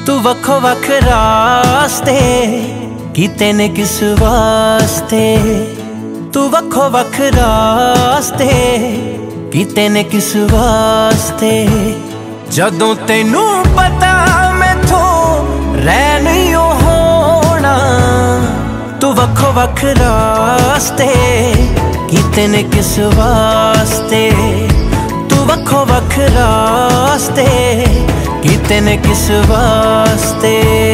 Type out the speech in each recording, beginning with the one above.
तू वखो वख रास्ते कीते ने किस वास्ते। तू वखो वख रास्ते कीते ने किस वास्ते। जदों तेनू पता मैथों रह नहीं होना। तू वखो वख रास्ते कीते ने किस वास्ते। तू वखो वख रास्ते कीते ने किस वास्ते।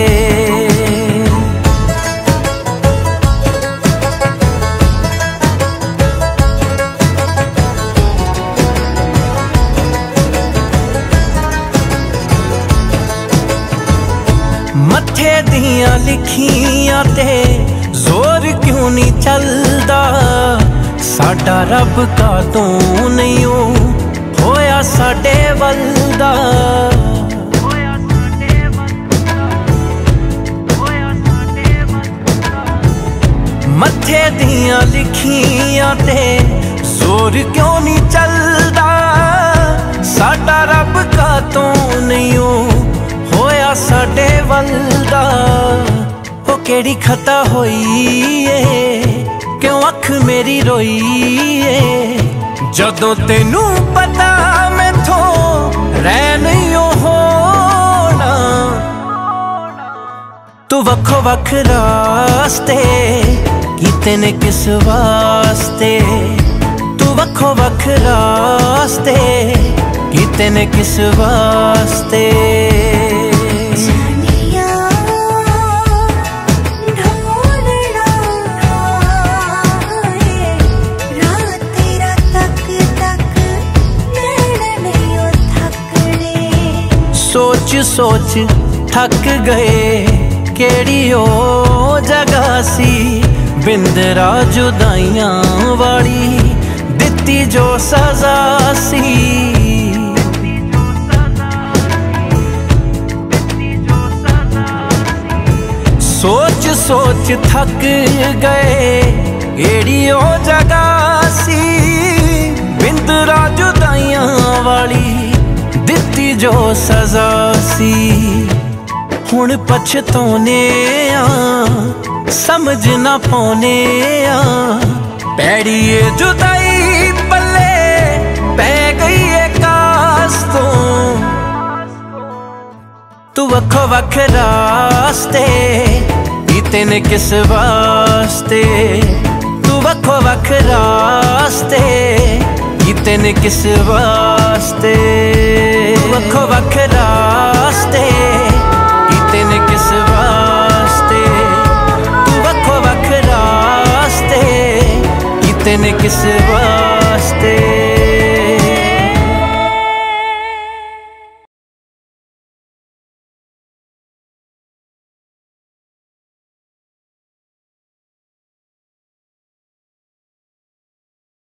मत्थे दियां लिखियां ते जोर क्यों नहीं चलदा। साडा रब का तू नहीं होया साडे वल्दा। मत्थे दियां लिखियां ते जोर क्यों नहीं चलदा। साडा रब का तू नहीं होया साडे वल्दा। ओ केड़ी खता होई है क्यों अख मेरी रोई है। जदों तेनू पता मैथों रह नहीं होना। तू वखो वख रास्ते कीते ने किस वास्ते। तू वखो वख रास्ते कीते ने किस वास्ते। सोच सोच थक गए केड़ी ओ जगह सी। बिंदरा जुदाइयां वाली दित्ती जो सजा सी। सोच सोच थक गए केड़ी ओ जगह सी। बिंदरा जुदाइयां वाली दित्ती जो सजा सी। हुण पछतौने समझ ना पौने पैड़ी जुदाई पल्ले पै गई है कास तो। तू वखो वख रास्ते कीते ने किस वास्ते। तू वखो वख रास्ते कीते ने किस वास्ते। वखो वख रास्ते कीते ने किस वास्ते। तू वखो वख रास्ते कीते ने किस वास्ते।